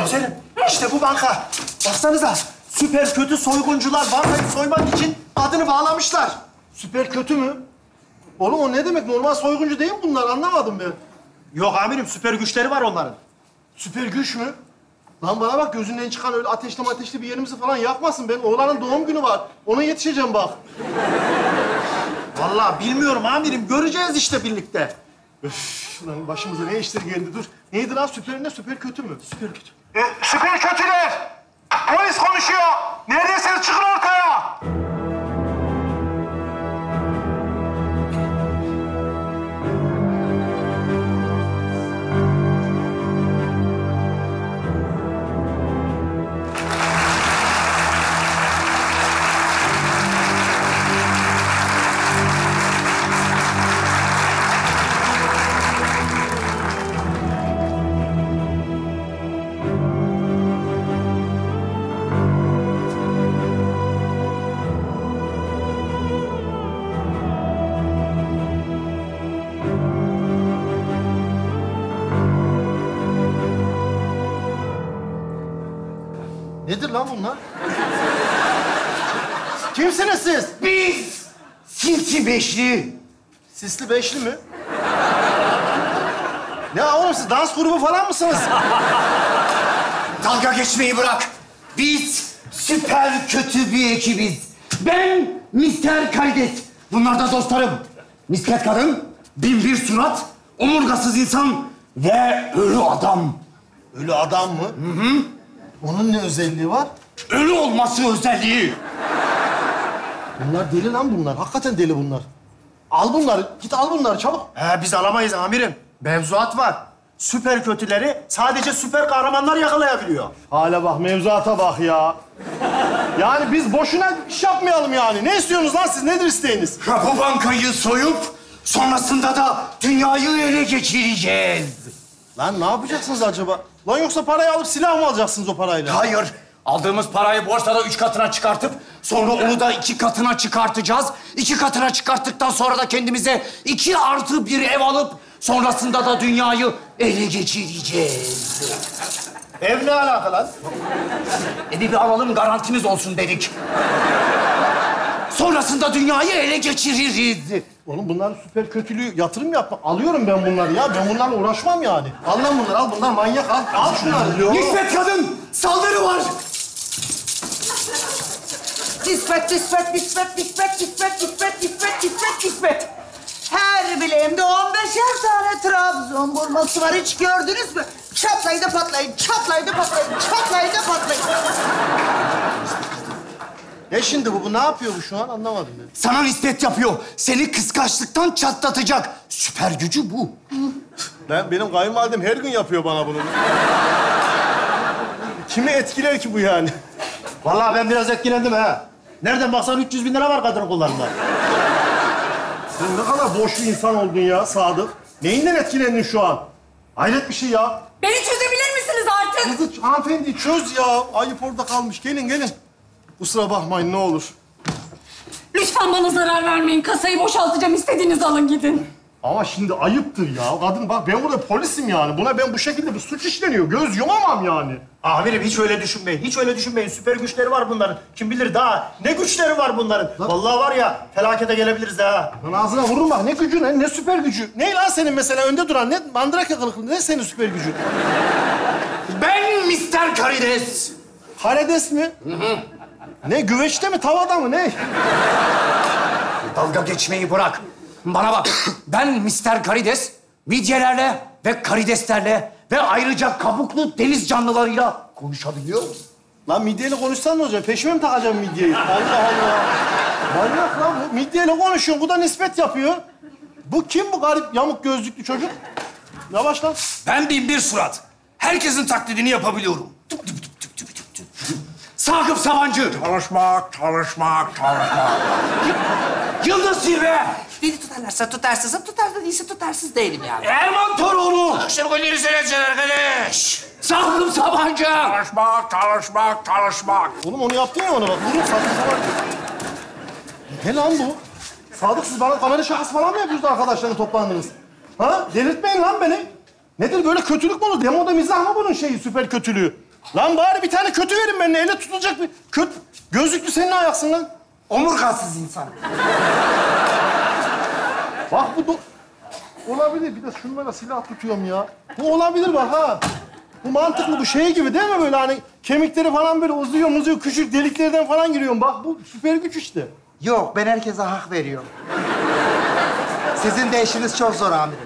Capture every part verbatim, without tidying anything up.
Komiserim, işte bu banka. Baksanıza, süper kötü soyguncular bankayı soymak için adını bağlamışlar. Süper kötü mü? Oğlum o ne demek? Normal soyguncu değil mi bunlar? Anlamadım ben. Yok amirim, süper güçleri var onların. Süper güç mü? Lan bana bak, gözünden çıkan öyle ateşli ateşli bir yerimizi falan yakmasın. Ben oğlanın doğum günü var. Ona yetişeceğim bak. Vallahi bilmiyorum amirim, göreceğiz işte birlikte. Üf, lan başımıza ne işler geldi, dur. Neydi lan, süper ne, süper kötü mü? Süper kötü. E, süper kötüler! Polis konuşuyor! Neredesiniz, çıkın ortaya! Nedir lan bunlar? Kimsiniz siz? Biz Sinsi Beşli. Sisli Beşli mi? Ne oğlum, siz dans grubu falan mısınız? Dalga geçmeyi bırak. Biz süper kötü bir ekibiz. Ben mister Karides. Bunlar da dostlarım. Misket kadın, bin bir surat, omurgasız insan ve ölü adam. Ölü adam mı? Hı hı. Onun ne özelliği var? Ölü olması özelliği. Bunlar deli lan bunlar. Hakikaten deli bunlar. Al bunları. Git al bunları çabuk. He, biz alamayız amirim. Mevzuat var. Süper kötüleri sadece süper kahramanlar yakalayabiliyor. Hala bak, mevzuata bak ya. Yani biz boşuna iş yapmayalım yani. Ne istiyorsunuz lan siz? Nedir isteğiniz? Ya bu bankayı soyup sonrasında da dünyayı ele geçireceğiz. Lan ne yapacaksınız acaba? Lan yoksa parayı alıp silah mı alacaksınız o parayla? Hayır. Aldığımız parayı borsada üç katına çıkartıp sonra onu da iki katına çıkartacağız. İki katına çıkarttıktan sonra da kendimize iki artı bir ev alıp sonrasında da dünyayı ele geçireceğiz. Ev ne alaka lan? Evi bir alalım, garantimiz olsun dedik. Sonrasında dünyayı ele geçiririz. Oğlum bunların süper kötülüğü, yatırım yapma. Alıyorum ben bunları ya. Ben bunlarla uğraşmam yani. Al lan bunları, al. Bunlar manyak. Al, al şunları. Nispet kadın, saldırı var. Nispet, nispet, nispet, nispet, nispet, nispet, nispet, nispet, nispet. Her bileğimde on beşer tane Trabzon burması var. Hiç gördünüz mü? Çatlayın da patlayın, çatlayın da patlayın, çatlayın da patlayın. Ne şimdi bu? Bu ne yapıyor bu şu an? Anlamadım ben. Sana nispet yapıyor. Seni kıskançlıktan çatlatacak. Süper gücü bu. Ben, benim kayınvalidem her gün yapıyor bana bunu. Kimi etkiler ki bu yani? Vallahi ben biraz etkilendim ha. Nereden baksan üç yüz bin lira var kadının kollarında. Sen ne kadar boş bir insan oldun ya Sadık. Neyinden etkilendin şu an? Hayret bir şey ya. Beni çözebilir misiniz artık? Kızı, hanımefendi çöz ya. Ayıp orada kalmış. Gelin, gelin. Kusura bakmayın ne olur. Lütfen bana zarar vermeyin. Kasayı boşaltacağım. İstediğinizi alın gidin. Ama şimdi ayıptır ya. Kadın bak, ben burada polisim yani. Buna ben bu şekilde bir suç işleniyor. Göz yumamam yani. Amirim hiç öyle düşünmeyin. Hiç öyle düşünmeyin. Süper güçleri var bunların. Kim bilir daha ne güçleri var bunların. Vallahi var ya, felakete gelebiliriz ha. Lan ağzına vururum bak. Ne gücü, ne, ne süper gücü. Ne lan senin mesela önde duran? Ne mandraka kılıklı? Ne senin süper gücün? Ben mister Karides. Karides mi? Hı hı. Ne, güveçte mi, tavada mı, ne? Dalga geçmeyi bırak. Bana bak, ben mister Karides, midyelerle ve karideslerle ve ayrıca kabuklu deniz canlılarıyla konuşabiliyorum. Lan midyeyle konuşsan ne olacak? Peşime mi takacağım midyeyi? Allah Allah. Manyak lan bu. Midyeyle konuşuyor. Bu da nispet yapıyor. Bu kim bu garip yamuk gözlüklü çocuk? Yavaş lan. Ben bin bir surat. Herkesin taklidini yapabiliyorum. Sakıp Sabancı. Çalışmak, çalışmak, çalışmak. Yıldız Zirve. Beni tutarlarsa tutarsızım, tutar da değilse tutarsız değilim yani. Erman Toroğlu. Akşam golleri seyredeceksin arkadaş. Sakıp Sabancı. Çalışmak, çalışmak, çalışmak. Oğlum onu yaptın ya ona bak. Vurun Sadık falan. Ne lan bu? Sadık, siz bana kamera şakası falan mı yapıyorsunuz arkadaşlarla toplandınız? Ha? Delirtmeyin lan beni. Nedir böyle kötülük mü olur? Demoda mizah mı bunun şeyi, süper kötülüğü? Lan bari bir tane kötü verin benimle. Elle tutulacak bir kötü. Gözlüklü senin ayaksın lan. Omurgasız insan. Bak bu do... Olabilir. Bir de şunlara silah tutuyorum ya. Bu olabilir bak ha. Bu mantıklı. Bu şey gibi değil mi böyle hani kemikleri falan böyle uzuyor muzuyor. Küçük deliklerden falan giriyorum. Bak bu süper güç işte. Yok, ben herkese hak veriyorum. Sizin de işiniz çok zor amirim.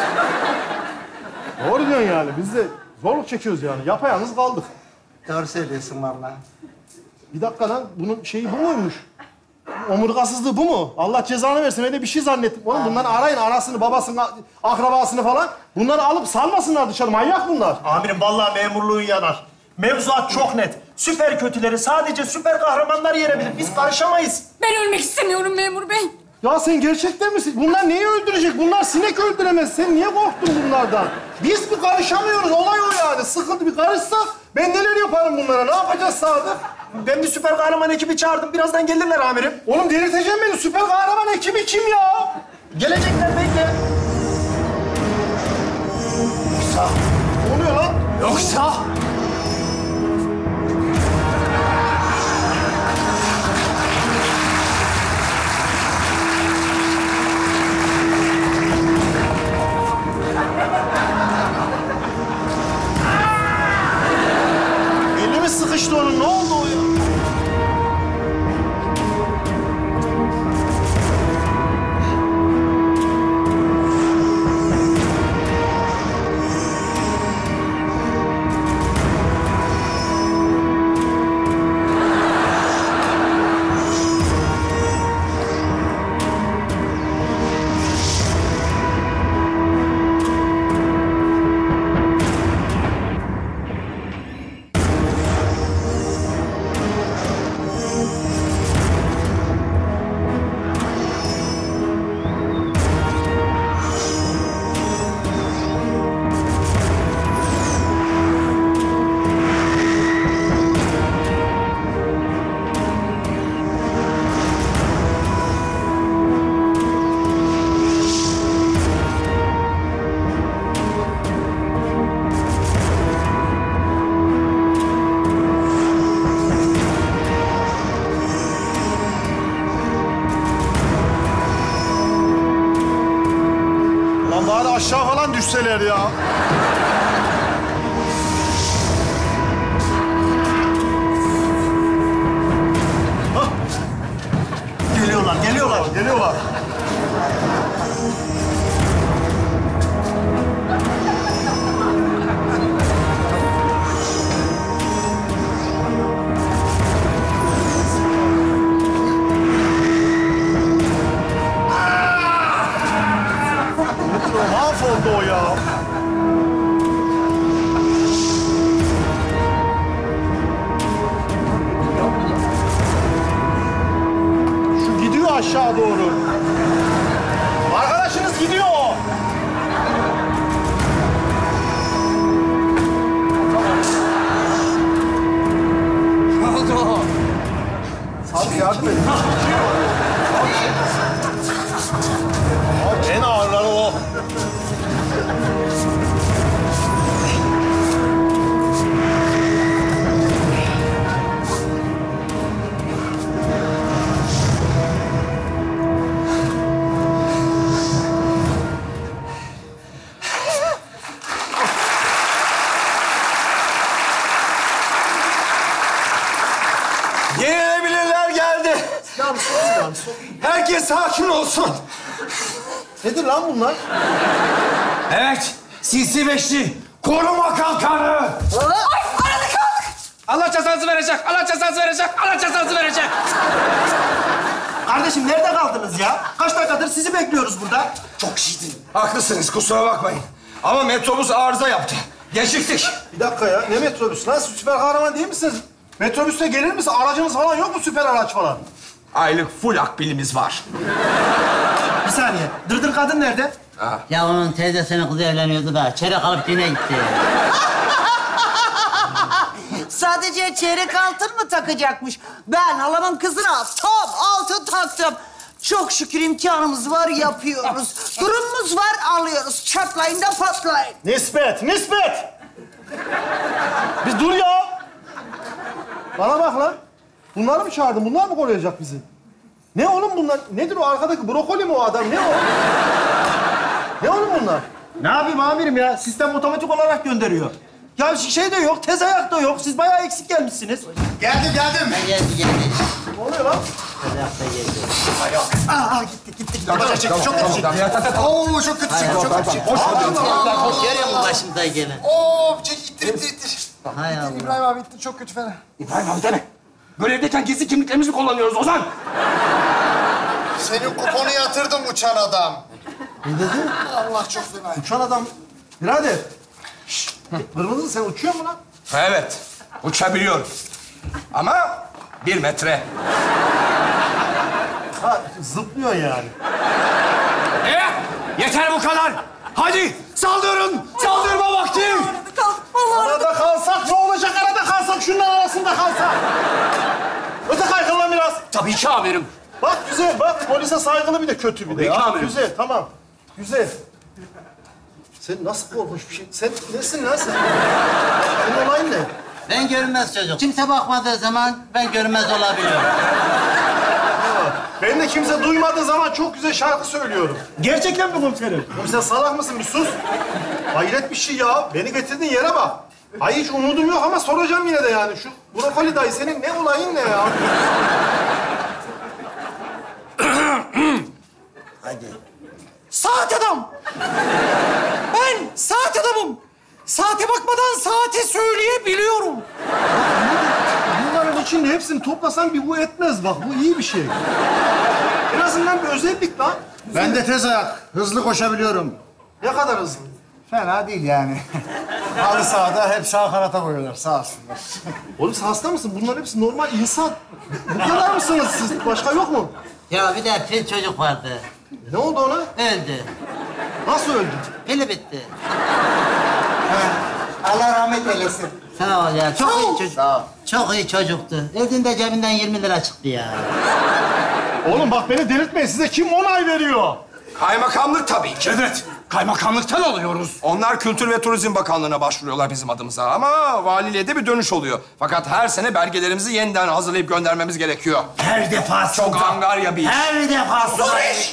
Doğru diyorsun yani. Biz de zorluk çekiyoruz yani. Yapayalnız kaldık. Doğru söylüyorsun vallahi. Bir dakika lan. Bunun şeyi bu muymuş? Omurgasızlığı bu mu? Allah cezanı versin. Öyle bir şey zannettim. Oğlum bunları arayın. Anasını, babasını, akrabasını falan. Bunları alıp salmasınlar dışarı. Manyak bunlar. Amirim vallahi memurluğun yanar. Mevzuat çok net. Süper kötüleri sadece süper kahramanlar yenebilir. Biz karışamayız. Ben ölmek istemiyorum memur bey. Ya sen gerçekten misin? Bunlar neyi öldürecek? Bunlar sinek öldüremez. Sen niye korktun bunlardan? Biz bir karışamıyoruz. Olay o yani. Sıkıntı bir karışsak ben neler yaparım bunlara? Ne yapacağız Sadık? Ben bir süper kahraman ekibi çağırdım. Birazdan gelirler amirim. Oğlum delirteceğim beni. Süper kahraman ekibi kim ya? Gelecekler bekle. Yoksa... Ne oluyor lan? Yoksa... Elimi sıkıştı onun. Ne oldu o ya? Lan bari aşağı falan düşseler ya. Hah. Geliyorlar, geliyorlar. Geliyorlar. Mahvoldu o ya. Şu gidiyor aşağı doğru. Arkadaşınız gidiyor. Ne oldu? Abi yardım edin. Abi en ağırları o. Yenilebilirler geldi. Yani son yani son. Herkes sakin olsun. Nedir lan bunlar? Evet, sinsi beşli koruma kalkanı. Ay arada kaldık. Allah cezanızı verecek, Allah cezanızı verecek, Allah cezanızı verecek. Kardeşim nerede kaldınız ya? Kaç dakikadır sizi bekliyoruz burada. Çok şiddetli. Haklısınız, kusura bakmayın. Ama metrobüs arıza yaptı. Geciktik. Bir dakika ya. Ne metrobüs? Lan siz süper kahraman değil misiniz? Metrobüste gelir misin? Aracınız falan yok mu? Süper araç falan. Aylık full akbilimiz var. Bir saniye. Dırdır kadın nerede? Ya onun teyzesinin kızı evleniyordu da çeyrek alıp yine gitti. Sadece çeyrek altın mı takacakmış? Ben halamın kızına tam altın taktım. Çok şükür imkanımız var, yapıyoruz. Durumumuz var, alıyoruz. Çatlayın da patlayın. Nispet, nispet! Bir dur ya. Bana bak lan. Bunları mı çağırdın? Bunlar mı koruyacak bizi? Ne oğlum bunlar? Nedir o arkadaki brokoli mi o adam? Ne o? Ne oğlum bunlar? Ne yapayım amirim ya? Sistem otomatik olarak gönderiyor. Ya şey de yok, tez ayak da yok. Siz bayağı eksik gelmişsiniz. Geldim geldim. Geldi geldi. Ne oluyor lan? Ayakta geldi. Aa gitti gitti. Çok çekti çok kötü çekti. Oo çok kötü çekti çok kötü çekti. Hoş görüyor musun başımıza gelen? Oo çek ittir ittir ittir. Hay Allah. İbrahim abi itti çok kötü fena. İbrahim abi deme. Görevdeyken gizli kimliklerimizi kullanıyoruz Ozan. Senin kuponu yatırdım uçan adam. Ne dedi? Allah çok fena. Uçan adam. Birader. Şşt. Kırmızı sen uçuyor mu lan? Evet, uçabiliyorum. Ama bir metre. Ha zıplıyor yani. Ee, yeter bu kadar. Hadi saldırın. Saldırma vakti. Arada kalsak ne olacak? Arada kalsak şunların arasında kalsak. Öte kaykıl lan biraz. Tabii ki amirim. Bak güzel bak. Polise saygılı bir de kötü bir de. Tabii ki Ya, amirim. güzel tamam. Güzel. Sen nasıl korkunç bir şey? Sen nesin lan sen? Senin olayın ne? Ben görünmez çocuk. Kimse bakmadığı zaman ben görünmez olabiliyorum. Ben de kimse duymadığı zaman çok güzel şarkı söylüyorum. Gerçekten mi komiserim? Oğlum sen salak mısın? Bir sus. Hayret bir şey ya. Beni getirdiğin yere bak. Ay hiç umudum yok ama soracağım yine de yani. Şu brokoli dayı senin ne olayın ne ya? Hadi. Saat adam. Ben saat adamım. Saate bakmadan saati söyleyebiliyorum. Bunların içinde hepsini toplasan bir bu etmez bak. Bu iyi bir şey. En azından bir özellik lan. Ben de tez ayak. Hızlı koşabiliyorum. Ne kadar hızlı. Fena değil yani. Halı sahada hep sağ kanata koyuyorlar sağ olsunlar. Oğlum sen hasta mısın? Bunlar hepsi normal insan. Bu kadar mısınız siz? Başka yok mu? Ya bir de fil çocuk vardı. Ne oldu ona? Öldü. Nasıl öldü? Pili bitti. Allah rahmet eylesin. Sağ ol ya. Çok iyi çocuk. Çok iyi çocuktu. Öldüğünde cebinden yirmi lira çıktı ya. Oğlum bak beni delirtmeyin. Size kim onay veriyor? Kaymakamlık tabii ki. Evet, kaymakamlıktan alıyoruz. Onlar Kültür ve Turizm Bakanlığı'na başvuruyorlar bizim adımıza. Ama valiliğe de bir dönüş oluyor. Fakat her sene belgelerimizi yeniden hazırlayıp göndermemiz gerekiyor. Her defasında. Çok angarya bir iş. Her defasında.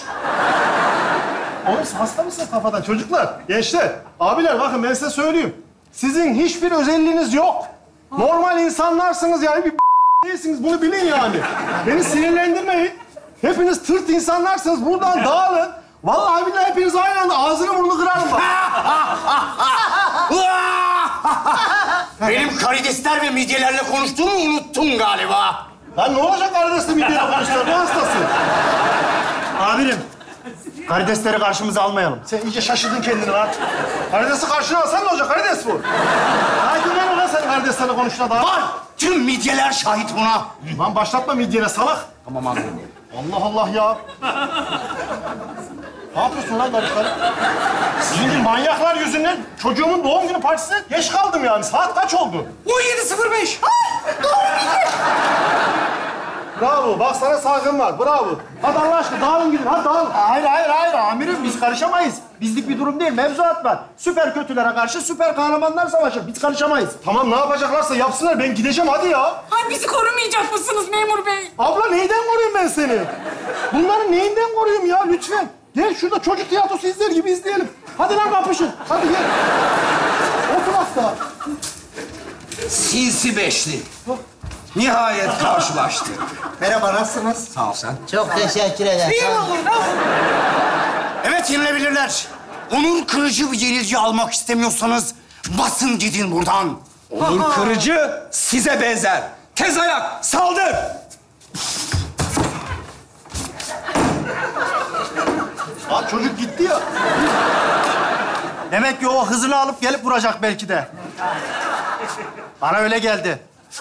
Oğlum siz hasta mısınız kafadan? Çocuklar, gençler, abiler bakın ben size söyleyeyim. Sizin hiçbir özelliğiniz yok. Normal insanlarsınız yani bir değilsiniz. Bunu bilin yani. Beni sinirlendirmeyin. Hepiniz tırt insanlarsınız. Buradan dağılın. Vallahi billahi hepiniz aynı anda ağzını burnunu kırarım bak. Benim karidesler ve midyelerle konuştuğumu unuttun galiba. Lan ne olacak karidesli midyeyle konuşuyor? Ne hastası? Amirim, karidesleri karşımıza almayalım. Sen iyice şaşırdın kendini lan. Karidesi karşına alsan ne olacak? Karides bu. Hadi ver ulan sen karideslerle konuşuna daha. Var! Tüm midyeler şahit buna. Lan başlatma midyene salak. Tamam abi. Allah Allah ya. Ne yapıyorsun lan garipler? Sizin gibi manyaklar yüzünden çocuğumun doğum günü partisine geç kaldım yani. Saat kaç oldu? on yedi sıfır beş. Bravo. Bak sana saygım var. Bravo. Hadi Allah aşkına dağılın gidin. Hadi dağılın. Hayır, hayır, hayır amirim. Biz karışamayız. Bizlik bir durum değil. Mevzuat var. Süper kötülere karşı süper kahramanlar savaşır. Biz karışamayız. Tamam ne yapacaklarsa yapsınlar. Ben gideceğim hadi ya. Ay bizi korumayacak mısınız memur bey? Abla neyden koruyayım ben seni? Bunları neyinden koruyayım ya lütfen? Gel şurada çocuk tiyatrosu izler gibi izleyelim. Hadi lan kapışın. Hadi gel. Otur hasta. Sinsi beşli. Nihayet karşılaştık. Merhaba nasılsınız? Sağ ol sen. Çok teşekkür ederim. Sağ ol. Evet yenilebilirler. Onur kırıcı bir yenilgi almak istemiyorsanız basın gidin buradan. Onur kırıcı size benzer. Tez ayak saldır. Aa, çocuk gitti ya. Demek ki o hızını alıp gelip vuracak belki de. Bana öyle geldi.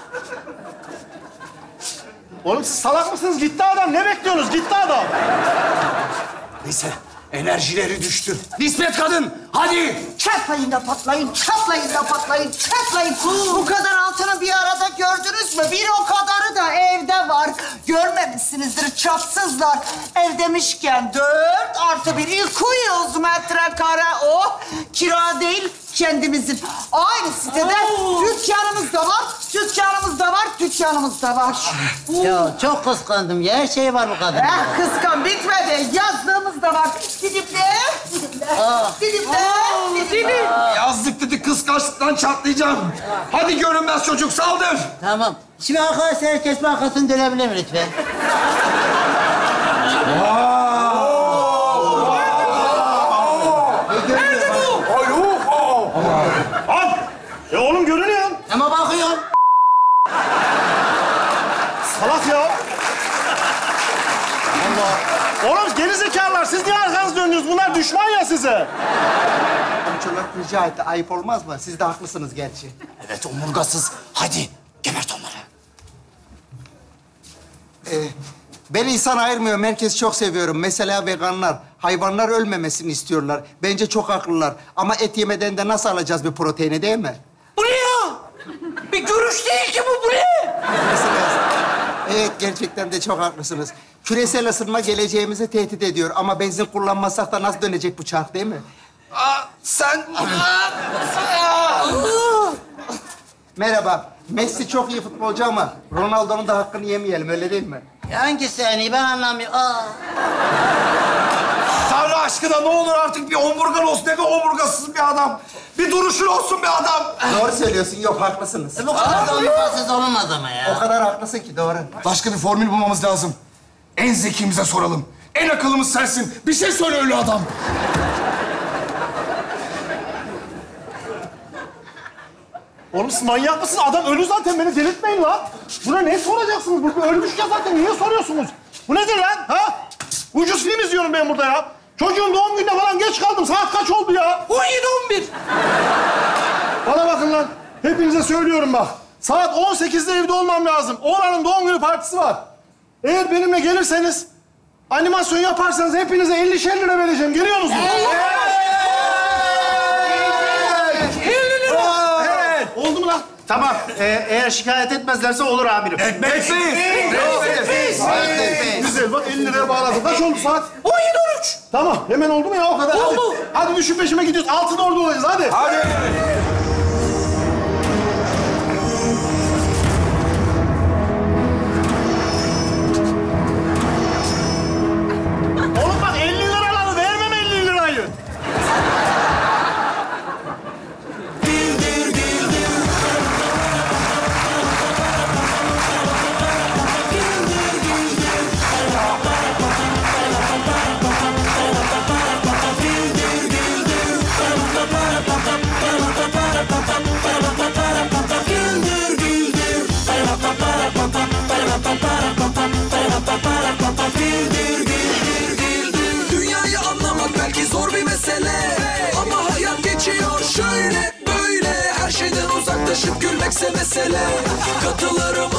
Oğlum siz salak mısınız? Gitti adam. Ne bekliyorsunuz? Gitti adam. Neyse enerjileri düştü. Nispet kadın hadi. Çatlayın da patlayın, çatlayın da patlayın, çatlayın. Bu kadar altını bir arada gördünüz mü? Bir o kadarı da evde var. Görmemişsinizdir çapsızlar. Ev demişken dört artı bir iki yüz metrekare o. Kira değil, kendimizin. Aynı sitede dükkanımız da var, dükkanımız da var, dükkanımız da var. Ya çok kıskandım ya. Her şey var bu kadın. Eh kıskan bitmedi. Yazlığımız da var. Gidip de, gidip de, gidip de, gidip de. Yazdık dedi, kıskançlıktan çatlayacağım. Hadi görünmez çocuk, saldır. Tamam. Şimdi arkadaşlar herkes bir arkasını dönebilir mi lütfen? Al! E oğlum görünüyor. Ama bakıyorum. Salak ya. Allah. Oğlum gerizekalılar siz niye arkanızı dönüyorsunuz? Bunlar düşman ya size. Çolak rica etti. Ayıp olmaz mı? Siz de haklısınız gerçi. Evet, omurgasız. Hadi, gebert onları. Ee, ben insan ayırmıyorum. Herkesi çok seviyorum. Mesela veganlar. Hayvanlar ölmemesini istiyorlar. Bence çok haklılar. Ama et yemeden de nasıl alacağız bir proteini, değil mi? Bu ne ya? Bir görüş değil ki bu, bu ne? Evet, gerçekten de çok haklısınız. Küresel ısınma geleceğimizi tehdit ediyor. Ama benzin kullanmasak da nasıl dönecek bu çark, değil mi? Aa, sen... Merhaba. Messi çok iyi futbolcu ama Ronaldo'nun da hakkını yemeyelim, öyle değil mi? Hangisi en iyi ben anlamıyorum. Aa. Tanrı aşkına ne olur artık bir omurgan olsun. Ne kadar omurgasız bir adam. Bir duruşun olsun bir adam. Doğru söylüyorsun. Yok, haklısınız. E bu kadar da omurgasız olmaz ama O ya. kadar haklısın ki, doğru. Başka bir formül bulmamız lazım. En zekimize soralım. En akıllımız sensin. Bir şey söyle ölü adam. Oğlum siz manyak mısınız? Adam ölü zaten. Beni delirtmeyin lan. Buna ne soracaksınız? Bu ölmüş ya zaten. Niye soruyorsunuz? Bu nedir lan? Ha? Ucuz film izliyorum ben burada ya. Çocuğun doğum gününe falan geç kaldım. Saat kaç oldu ya? on yedi on bir. Bana bakın lan. Hepinize söylüyorum bak. Saat on sekizde evde olmam lazım. Oğlanın doğum günü partisi var. Eğer benimle gelirseniz, animasyon yaparsanız hepinize ellişer lira vereceğim. Geliyor musunuz? Evet. Oldu mu lan? Tamam. Ee, eğer şikayet etmezlerse olur amirim. Ekmeksiz. Güzel bak elli liraya bağladım. Kaç oldu saat? on yedi on üç. Tamam. Hemen oldu mu ya o kadar? Oldu. Hadi, hadi düşün peşime gidiyoruz. Altıda orada olacağız hadi. Hadi. Oğlum bak elli liraları vermem elli lirayı. Dünyayı anlamak belki zor bir mesele, ama hayat geçiyor şöyle böyle. Her şeyden uzaklaşıp gülmekse mesele. Katılırım